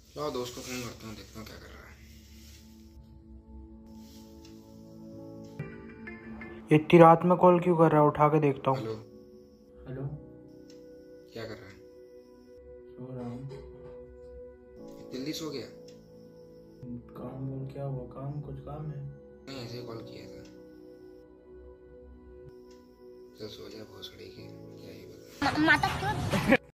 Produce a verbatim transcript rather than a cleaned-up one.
लाओ दोस्त को फोन करता हूँ, देखता हूँ क्या कर रहा है। इतनी रात में कॉल क्यों कर रहा है? उठा के देखता हूँ। हेलो। हेलो। क्या कर रहा है? सो रहा हूँ। जल्दी सो गया? काम बोल, क्या हुआ? काम, कुछ काम है? नहीं, ऐसे ही कॉल किया था। चल सो जा, भोसड़ी की क्या ही बता।